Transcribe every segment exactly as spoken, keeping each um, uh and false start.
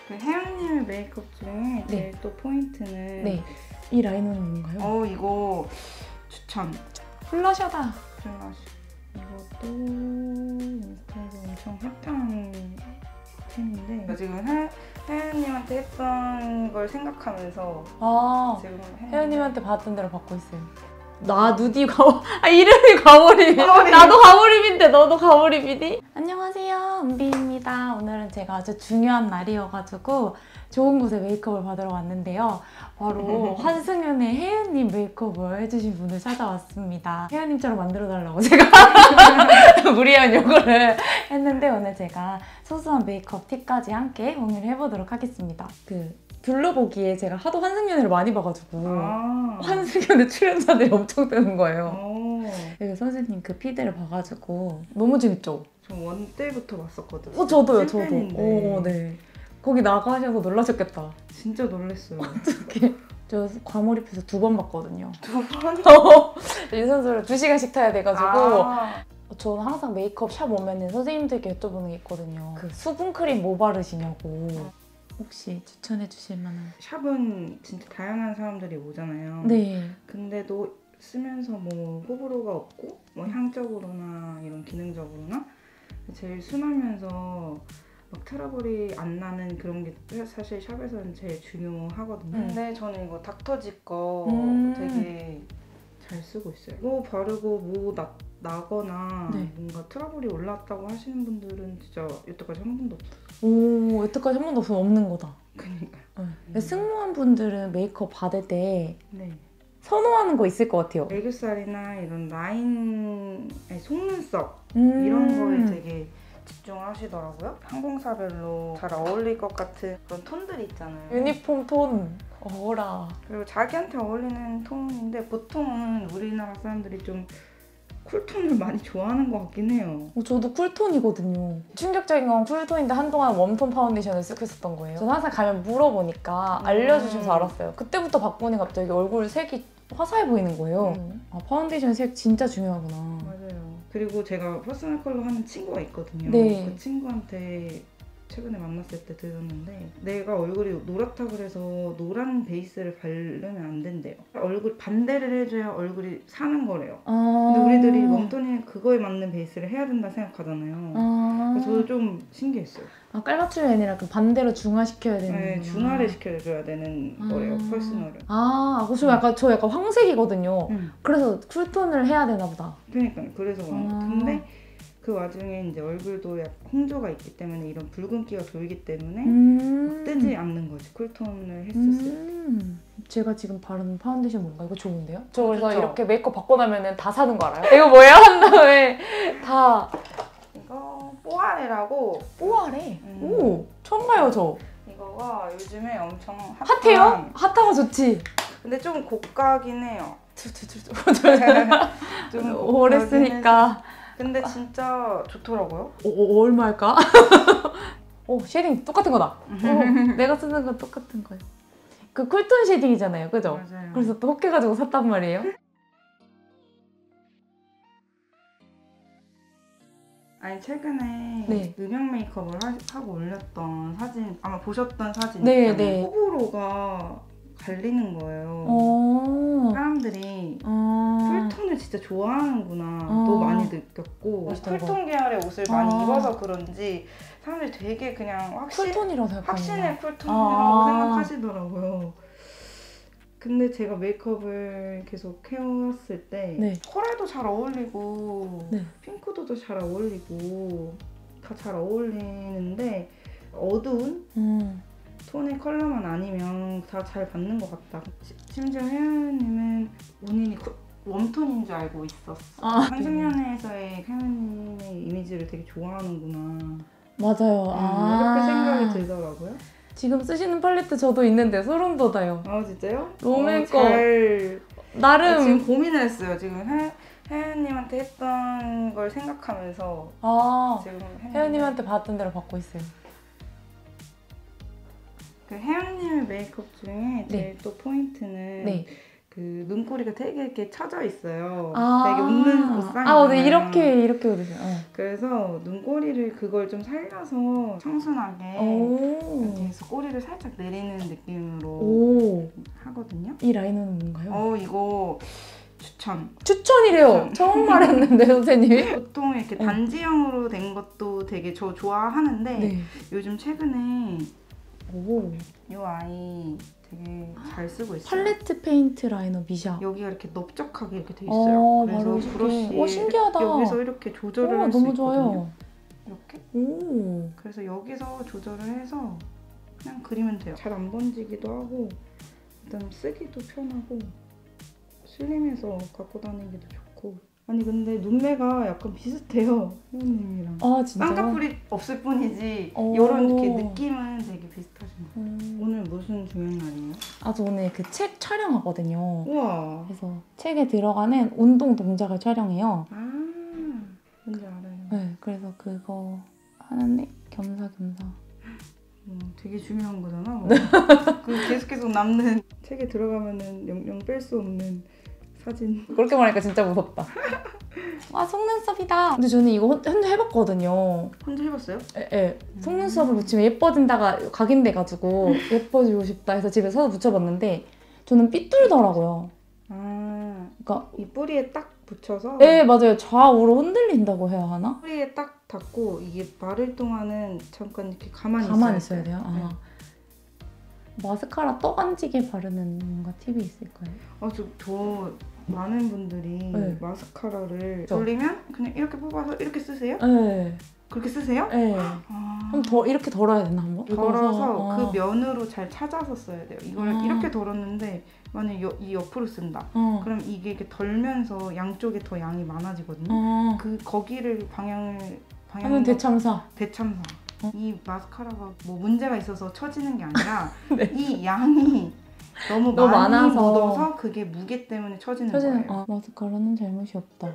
그 혜연님의 메이크업 중에 제일 네. 또 포인트는 네. 이 라이너는 뭔가요? 어 이거 추천. 블러셔다. 블러셔. 이것도 인스타에서 엄청 핫한 템인데 지금 혜, 혜연님한테 했던 걸 생각하면서 아 지금 혜연님한테 받았던 대로 받고 있어요. 나 누디 가오 아 이름이 가오림. 가오림. 나도 가오림인데 너도 가오림이니? 안녕하세요, 은비입니다. 오늘은 제가 아주 중요한 날이어가지고 좋은 곳에 메이크업을 받으러 왔는데요. 바로 환승연의 혜연님 메이크업을 해주신 분을 찾아왔습니다. 혜연님처럼 만들어달라고 제가 무리한 요구를 했는데 오늘 제가 소소한 메이크업 팁까지 함께 공유를 해보도록 하겠습니다. 그 둘러보기에 제가 하도 환승연애를 많이 봐가지고 아 환승연애 출연자들이 엄청 뜨는 거예요. 오. 여기 선생님 그 피드를 봐가지고 너무 재밌죠? 저 원 때부터 봤었거든요. 어 저도요, 저도. 팬인데. 어, 네. 거기 나가셔서 놀라셨겠다. 진짜 놀랐어요. 어떡해. 저 과몰입해서 두 번 봤거든요. 두 번? 유산소를 두 시간씩 타야 돼가지고 아. 저는 항상 메이크업 샵 오면은 선생님들께 여쭤보는 게 있거든요. 그 수분크림 뭐 바르시냐고. 혹시 추천해 주실 만한? 샵은 진짜 다양한 사람들이 오잖아요. 네. 근데도 쓰면서 뭐 호불호가 없고 뭐 향적으로나 이런 기능적으로나 제일 순하면서 막 트러블이 안 나는 그런 게 사실 샵에서는 제일 중요하거든요. 음. 근데 저는 이거 닥터지 거 음. 되게 잘 쓰고 있어요. 이거 바르고 뭐 나, 나거나 네. 뭔가 트러블이 올랐다고 하시는 분들은 진짜 여태까지 한 번도 없어요. 오, 여태까지 한 번도 없으면 없는 거다. 그러니까. 네. 음. 승무원 분들은 메이크업 받을 때 네. 선호하는 거 있을 것 같아요. 애교살이나 이런 라인, 아니, 속눈썹 음. 이런 거에 되게 집중을 하시더라고요. 항공사별로 잘 어울릴 것 같은 그런 톤들이 있잖아요. 유니폼 톤 어라. 그리고 자기한테 어울리는 톤인데 보통은 우리나라 사람들이 좀 쿨톤을 많이 좋아하는 것 같긴 해요. 어, 저도 쿨톤이거든요. 충격적인 건 쿨톤인데 한동안 웜톤 파운데이션을 쓰고 있었던 거예요. 저는 항상 가면 물어보니까 음. 알려주셔서 알았어요. 그때부터 봤더니 갑자기 얼굴 색이 화사해 보이는 거예요. 음. 아, 파운데이션 색 진짜 중요하구나. 맞아요. 그리고 제가 퍼스널 컬러 하는 친구가 있거든요. 네. 그 친구한테 최근에 만났을 때 들었는데 내가 얼굴이 노랗다 그래서 노란 베이스를 바르면 안 된대요. 얼굴 반대를 해줘야 얼굴이 사는 거래요. 아... 근데 우리들이 웜톤이 그거에 맞는 베이스를 해야 된다 생각하잖아요. 아... 그래서 저도 좀 신기했어요. 아, 깔맞춤이 아니라 그 반대로 중화시켜야 되는 네, 거구나. 중화를 시켜줘야 되는 아... 거래요, 퍼스널을. 아, 저 약간, 저 약간 황색이거든요. 음. 그래서 쿨톤을 해야 되나 보다. 그러니까요. 그래서 그런 것 아... 같아요. 근데 그 와중에 이제 얼굴도 약 홍조가 있기 때문에 이런 붉은기가 돌기 때문에 음... 뜨지 않는 거지. 쿨톤을 했었을 음... 제가 지금 바르는 파운데이션 뭔가 이거 좋은데요? 저 그래서 좋죠? 이렇게 메이크업 받고 나면은 다 사는 거 알아요? 이거 뭐예요? 한 다음에 다 이거 뽀아레라고. 뽀아레? 음. 오! 처음 봐요, 저. 이거가 요즘에 엄청 핫한, 핫해요? 핫하고 좋지? 근데 좀 고가긴 해요. 좀 오래 쓰니까. 근데 진짜 좋더라고요. 어, 어, 얼마일까? 오, 쉐딩 똑같은 거다. 오, 내가 쓰는 건 똑같은 거예요. 그 쿨톤 쉐딩이잖아요, 그죠? 맞아요. 그래서 또 혹해가지고 샀단 말이에요. 아니 최근에 네. 음영 메이크업을 하, 하고 올렸던 사진 아마 보셨던 사진 네, 있잖아요. 네. 호불호가 갈리는 거예요. 오. 사람들이 아. 쿨톤을 진짜 좋아하는구나 아. 또 많이 느꼈고 멋있다, 쿨톤 계열의 옷을 많이 아. 입어서 그런지 사람들이 되게 그냥 확신, 쿨톤이라고 생각하는 확신의 쿨톤이라고 아. 생각하시더라고요. 근데 제가 메이크업을 계속 해왔을 때 네. 코랄도 잘 어울리고 네. 핑크도도 잘 어울리고 다 잘 어울리는데 어두운 음. 톤의 컬러만 아니면 다 잘 받는 것 같다. 시, 심지어 혜연님은 본인이 쿨, 웜톤인 줄 알고 있었어. 아. 환승연애에서의 혜연님의 이미지를 되게 좋아하는구나. 맞아요. 음, 아. 이렇게 생각이 들더라고요. 지금 쓰시는 팔레트 저도 있는데 소름 돋아요. 아 진짜요? 롬앤 어, 거. 잘... 나름. 지금 고민을 했어요. 지금 혜, 혜연님한테 했던 걸 생각하면서 아. 지금 혜연님한테 받았던 대로 받고 있어요. 그 혜연님의 메이크업 중에 제일 네. 또 포인트는 네. 그 눈꼬리가 되게 이렇게 처져 있어요. 아. 되게 웃는 옷상이잖아요. 아, 네, 이렇게 이렇게 웃으세요. 어. 그래서 눈꼬리를 그걸 좀 살려서 청순하게 오. 뒤에서 꼬리 컬리를 살짝 내리는 느낌으로 오, 하거든요. 이 라이너는 뭔가요? 어 이거 추천. 추천이래요. 추천. 처음 말했는데 선생님이. 보통 이렇게 어. 단지형으로 된 것도 되게 저 좋아하는데 네. 요즘 최근에 오. 이 아이 되게 잘 쓰고 있어요. 팔레트 페인트 라이너 미샤. 여기가 이렇게 넓적하게 이렇게 돼 있어요. 어, 그래서 바로 이렇게. 브러쉬 오, 신기하다. 여기서 이렇게 조절을 오, 할 수 너무 있거든요. 좋아요. 이렇게. 오. 그래서 여기서 조절을 해서 그냥 그리면 돼요. 잘 안 번지기도 하고 그다음 쓰기도 편하고 슬림해서 갖고 다니기도 좋고. 아니 근데 눈매가 약간 비슷해요, 회원님이랑. 아 진짜요? 쌍꺼풀이 없을 뿐이지 오. 이런 이렇게 느낌은 되게 비슷하신 것 같아요. 음. 오늘 무슨 중요한 날이에요? 아, 저 오늘 그 책 촬영하거든요. 우와. 그래서 책에 들어가는 운동 동작을 촬영해요. 아 뭔지 알아요. 네, 그래서 그거 하는데 겸사겸사. 음, 되게 중요한 거잖아. 그 계속 계속 남는 책에 들어가면은 영영 뺄 수 없는 사진. 그렇게 말하니까 진짜 무섭다. 아, 속눈썹이다. 근데 저는 이거 혼자 해봤거든요. 혼자 해봤어요? 예, 예. 속눈썹을 붙이면 예뻐진다가 각인돼가지고 예뻐지고 싶다 해서 집에 사서 붙여봤는데 저는 삐뚤더라고요. 아, 그러니까 이 뿌리에 딱 붙여서. 예, 맞아요. 좌우로 흔들린다고 해야 하나? 뿌리에 딱 닿고 이게 마를 동안은 잠깐 이렇게 가만히, 가만히 있어야 있어야 돼요. 아. 네. 마스카라 떠간지게 바르는 뭔가 팁이 있을까요? 아, 저, 저 많은 분들이 네. 마스카라를 그쵸? 돌리면 그냥 이렇게 뽑아서 이렇게 쓰세요? 네. 그렇게 쓰세요? 네. 아, 그럼 더 이렇게 덜어야 되나 한번? 덜어서 아. 그 면으로 잘 찾아서 써야 돼요. 이걸 아. 이렇게 덜었는데 만약 여, 이 옆으로 쓴다. 어. 그럼 이게 이렇게 덜면서 양쪽에 더 양이 많아지거든요. 어. 그 거기를 방향을 하면 방향 대참사. 대참사. 어? 이 마스카라가 뭐 문제가 있어서 처지는 게 아니라 네. 이 양이 너무, 너무 많이 많아서. 묻어서 그게 무게 때문에 처지는 처지는 거예요. 아, 마스카라는 잘못이 없다.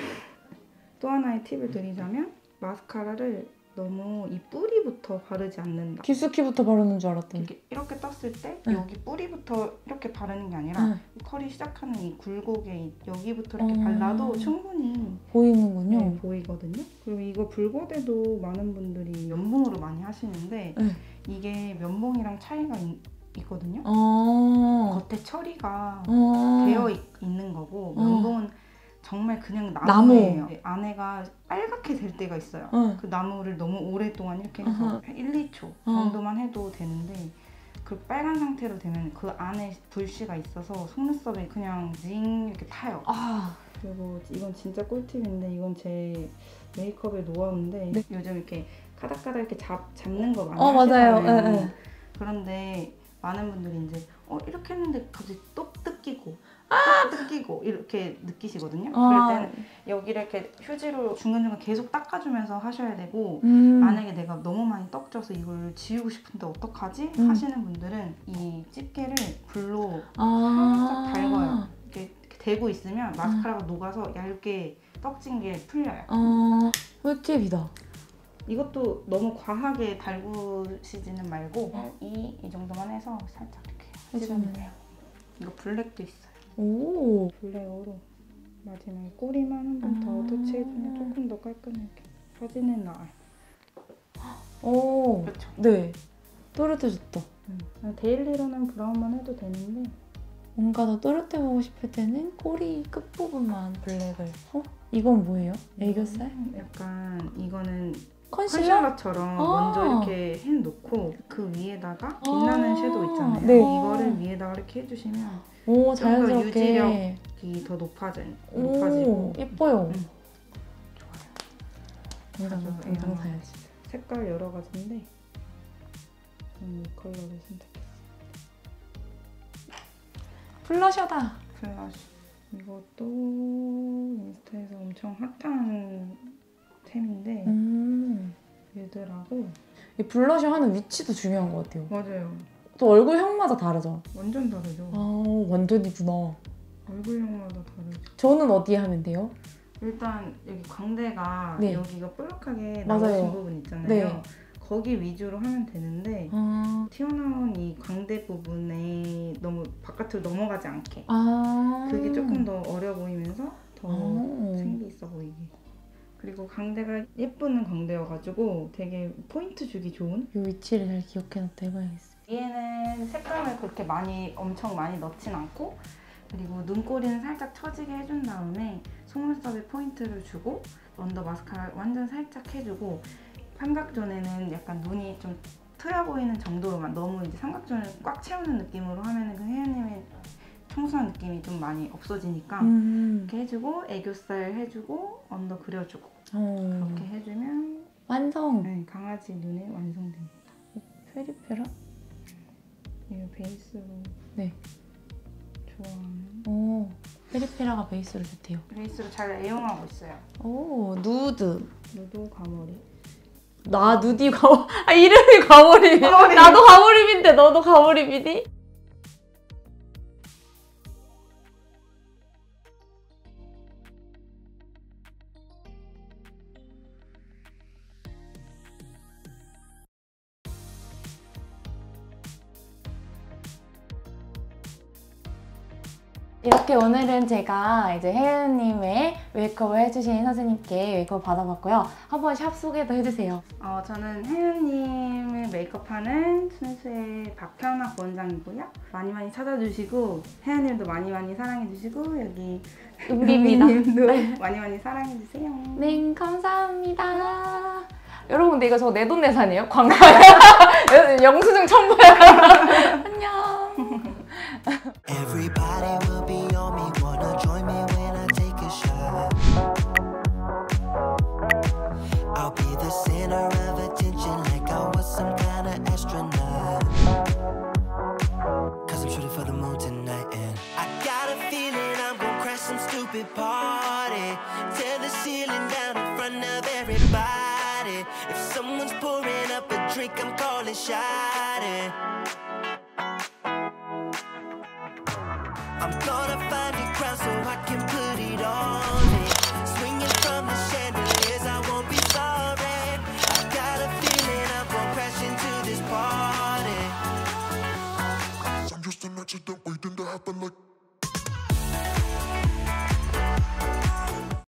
또 하나의 팁을 드리자면 마스카라를 너무 이 뿌리부터 바르지 않는다. 깊숙이부터 바르는 줄 알았더니. 이렇게, 이렇게 떴을 때 네. 여기 뿌리부터 이렇게 바르는 게 아니라 네. 이 컬이 시작하는 이 굴곡에 이- 여기부터 이렇게 어. 발라도 충분히 보이는군요. 네, 보이거든요. 그리고 이거 불고데도 많은 분들이 면봉으로 많이 하시는데 네. 이게 면봉이랑 차이가 있, 있거든요. 어. 겉에 처리가 어. 되어 있, 있는 거고 어. 면봉은 정말 그냥 나무. 나무예요. 안에가 빨갛게 될 때가 있어요. 어. 그 나무를 너무 오랫동안 이렇게 해서 어허. 일, 이 초 정도만 해도 되는데 그 빨간 상태로 되면 그 안에 불씨가 있어서 속눈썹에 그냥 징 이렇게 타요. 아. 그리고 이건 진짜 꿀팁인데 이건 제 메이크업의 노하우인데 네. 요즘 이렇게 카닥카닥 이렇게 잡, 잡는 거 많이 어, 맞아요. 하시잖아요. 네, 네. 그런데 많은 분들이 이제 어 이렇게 했는데 갑자기 또 뜯기고 아! 또 뜯기고 이렇게 느끼시거든요. 아. 그럴 때는 여기를 이렇게 휴지로 중간중간 계속 닦아주면서 하셔야 되고 음. 만약에 내가 너무 많이 떡져서 이걸 지우고 싶은데 어떡하지? 음. 하시는 분들은 이 집게를 불로 아. 살짝 달궈요. 이렇게, 이렇게 대고 있으면 마스카라가 녹아서 얇게 떡진 게 풀려요. 아. 꿀팁이다. 이것도 너무 과하게 달구시지는 말고 이, 이 정도만 해서 살짝 이렇게 해주면 해주면 돼요. 이거 블랙도 있어요. 오. 블랙으로 마지막에 꼬리만 한 번 더 아. 터치해주면 조금 더 깔끔하게 사진은 나와요. 오. 그렇죠. 네. 또렷해졌다. 음. 데일리로는 브라운만 해도 되는데 뭔가 더 또렷해 보고 싶을 때는 꼬리 끝부분만 블랙을. 어? 이건 뭐예요? 애교살? 음, 약간 이거는 컨실러? 컨실러처럼 아. 먼저 이렇게 해놓고 그 위에다가 빛나는 아. 섀도우 있잖아요. 네. 이거를 위에다가 이렇게 해주시면 오, 좀더 자연스럽게. 유지력. 이 더 높아져, 높아지고 오, 예뻐요. 음. 당장, 아주 당장 그냥 사야지. 색깔 여러 가지인데 저는 이 컬러를 선택했어요. 블러셔다. 플러시. 이것도 인스타에서 엄청 핫한 템인데 음. 얘들하고 이 블러셔 하는 위치도 중요한 것 같아요. 맞아요. 또 얼굴형마다 다르죠? 완전 다르죠. 아, 완전이구나. 얼굴형마다 다르죠. 저는 어디에 하면 돼요? 일단 여기 광대가 네. 여기가 볼록하게 맞아요. 나오신 부분 있잖아요. 네. 거기 위주로 하면 되는데 아. 튀어나온 이 광대 부분에 너무 바깥으로 넘어가지 않게 아. 그게 조금 더 어려 보이면서 더 아. 생기 있어 보이게. 그리고 광대가 예쁜 광대여가지고 되게 포인트 주기 좋은. 이 위치를 잘 기억해놓다 해봐야겠습니다. 얘는 색감을 그렇게 많이 엄청 많이 넣진 않고, 그리고 눈꼬리는 살짝 처지게 해준 다음에 속눈썹에 포인트를 주고 언더 마스카라 완전 살짝 해주고, 삼각존에는 약간 눈이 좀 트여 보이는 정도로만, 너무 이제 삼각존을 꽉 채우는 느낌으로 하면은 그 혜연님의 청순한 느낌이 좀 많이 없어지니까 음. 이렇게 해주고 애교살 해주고 언더 그려주고 어. 그렇게 해주면 완성! 네, 강아지 눈에 완성됩니다. 페리페라? 이 베이스로 네. 좋아하는 오, 페리페라가 베이스로 좋대요. 베이스로 잘 애용하고 있어요. 오, 누드. 누드 과머리. 나 누디 과몰. 아, 이름이 과몰입. 과몰입. 나도 과몰입인데 너도 과몰입이니? 이렇게 오늘은 제가 이제 혜은님의 메이크업을 해주신 선생님께 메이크업 받아봤고요. 한번 샵 소개도 해주세요. 어, 저는 혜은님을 메이크업하는 순수의 박현아 원장이고요. 많이 많이 찾아주시고 혜은님도 많이 많이 사랑해주시고 여기 은비입니다. 은비님도 많이 많이 사랑해주세요. 네, 감사합니다. 여러분, 근데 이거 저 내돈내산이에요? 광고. 영수증 첨부해요. 안녕. Everybody will be on me, wanna join me when I take a shot. I'll be the center of attention like I was some kind of astronaut. Cause I'm shooting for the moon tonight and I got a feeling I'm gonna crash some stupid party. Tear the ceiling down in front of everybody. If someone's pouring up a drink, I'm calling shawty. I'm gonna find a crown so I can put it on it. Swinging from the chandeliers, I won't be sorry. I got a feeling I'm gonna crash into this party. I'm just an accident waiting to happen like